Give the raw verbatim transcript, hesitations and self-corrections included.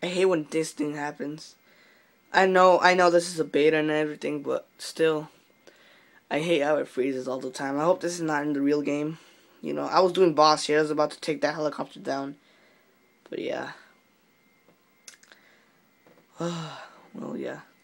I hate when this thing happens. I know, I know this is a beta and everything, but still, I hate how it freezes all the time. I hope this is not in the real game. You know, I was doing boss here. I was about to take that helicopter down. But yeah. Well, yeah.